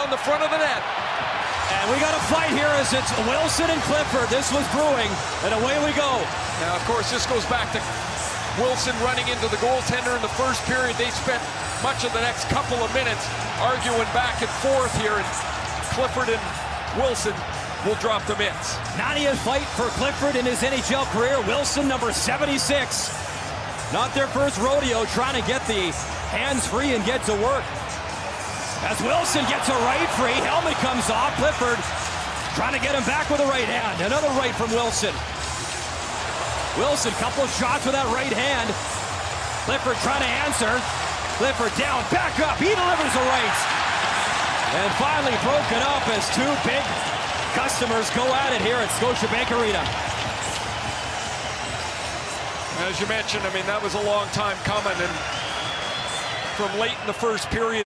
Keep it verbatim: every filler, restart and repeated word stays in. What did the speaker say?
around the front of the net. And we got a fight here as it's Wilson and Clifford. This was brewing, and away we go. Now, of course, this goes back to Wilson running into the goaltender in the first period. They spent much of the next couple of minutes arguing back and forth here, and Clifford and Wilson will drop the mitts. ninetieth fight for Clifford in his N H L career. Wilson, number seventy-six. Not their first rodeo, trying to get the hands free and get to work. As Wilson gets a right free, helmet comes off. Clifford trying to get him back with a right hand. Another right from Wilson. Wilson, couple of shots with that right hand. Clifford trying to answer. Clifford down, back up. He delivers a right. And finally broken up as two big customers go at it here at Scotiabank Arena. As you mentioned, I mean, that was a long time coming, and from late in the first period.